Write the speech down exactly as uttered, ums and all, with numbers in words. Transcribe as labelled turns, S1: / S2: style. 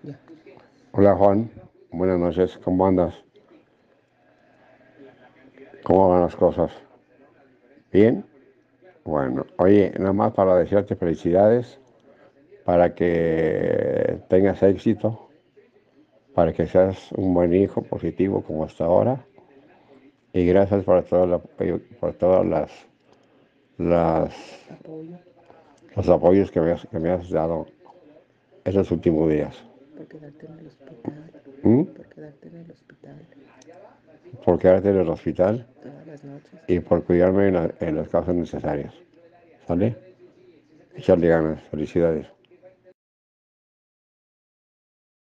S1: Ya.
S2: Hola Juan, buenas noches, ¿cómo andas? ¿Cómo van las cosas? ¿Bien? Bueno, oye, nada más para desearte felicidades, para que tengas éxito, para que seas un buen hijo positivo como hasta ahora, y gracias por todo el apoyo, por todas las, las
S1: Apoyo
S2: los apoyos que me has, que me has dado esos últimos días.
S1: por quedarte en el hospital.
S2: ¿Mm?
S1: Por quedarte en el hospital
S2: Por quedarte en el hospital
S1: todas las noches.
S2: y por cuidarme en, la- en las causas necesarias. ¿Sale? Echarle ganas, felicidades.